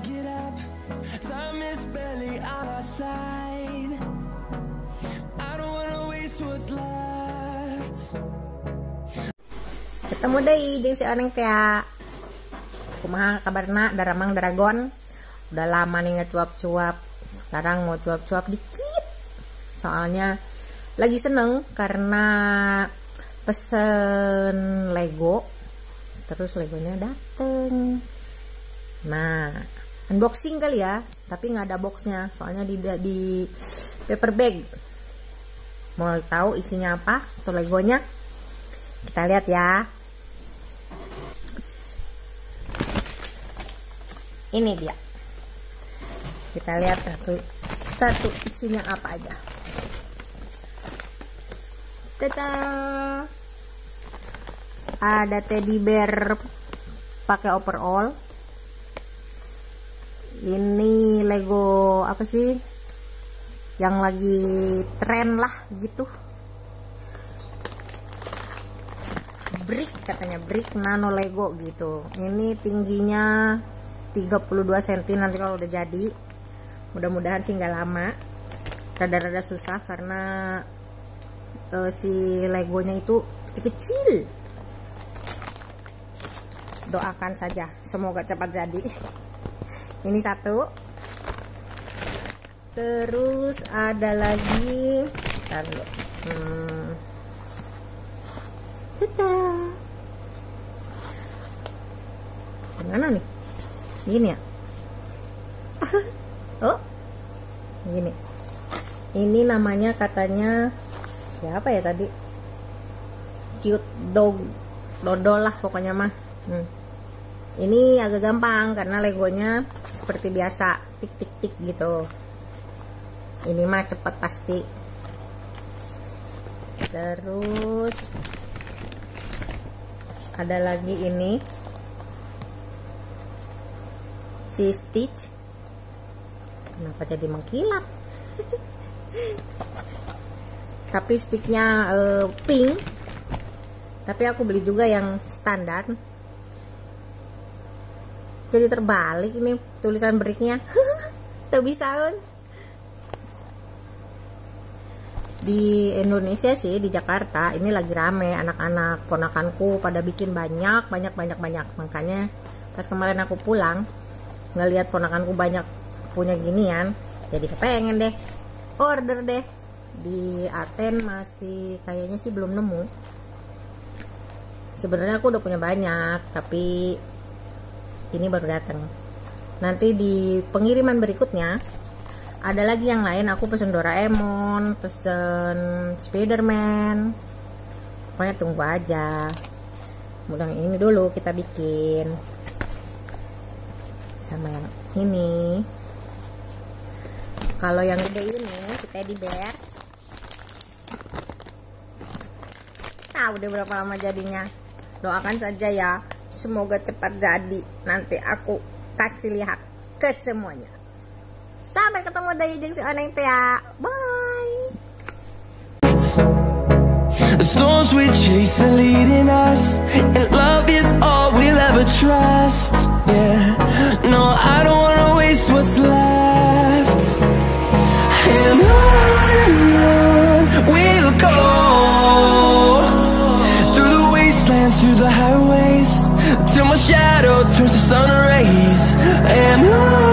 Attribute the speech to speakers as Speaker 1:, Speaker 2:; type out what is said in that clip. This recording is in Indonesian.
Speaker 1: get up. Time is barely on our side. I don't wanna waste what's left.
Speaker 2: Ketemu deui jeung si Oneng teh. Kumaha kabarna Daramang Dragon? Udah lama nih ngecuap-cuap. Sekarang mau cuap-cuap dikit. Soalnya lagi seneng karena pesen Lego. Terus Legonya dateng. Nah, unboxing kali ya, tapi nggak ada boxnya. Soalnya di paper bag. Mau tahu isinya apa? Tuh Legonya. Kita lihat ya. Ini dia. Kita lihat satu isinya apa aja. Tada! Ada teddy bear pakai overall. Ini Lego apa sih? Yang lagi tren lah gitu. Brick katanya, brick nano Lego gitu. Ini tingginya 32 cm nanti kalau udah jadi. Mudah-mudahan sih nggak lama. Rada-rada susah karena si Legonya itu kecil-kecil. Doakan saja semoga cepat jadi. Ini satu. Terus ada lagi. Bentar dulu. Tada. Gimana nih? Gini ya. Oh, gini. Ini namanya katanya siapa ya tadi? Cute dog, dodol lah pokoknya mah. Ini agak gampang karena Legonya seperti biasa, tik tik tik gitu. Ini mah cepet pasti. Terus ada lagi ini. Si Stitch. Kenapa jadi mengkilap? Tapi sticknya pink. Tapi aku beli juga yang standar. Jadi terbalik ini tulisan bricknya. Tuh bisa kan? Di Indonesia sih, di Jakarta ini lagi rame anak-anak ponakanku pada bikin banyak. Makanya pas kemarin aku pulang ngelihat ponakanku banyak punya ginian, jadi kepengen deh order deh. Di Aten masih kayaknya sih belum nemu. Sebenarnya aku udah punya banyak, tapi ini baru datang. Nanti di pengiriman berikutnya ada lagi yang lain. Aku pesen Doraemon, pesen Spiderman. Pokoknya tunggu aja. Mudah ini dulu kita bikin. Sama yang ini. Kalau yang gede ini si teddy bear, tahu deh berapa lama jadinya. Doakan saja ya, semoga cepat jadi. Nanti aku kasih lihat ke semuanya. Sampai ketemu dari jeung si Oneng teh. Bye.
Speaker 1: The storms we chase are leading us, and love is all we'll ever trust. Yeah, no, I don't wanna waste what's left. And on we'll go, through the wastelands, through the highways, till my shadow turns to sun rays. And on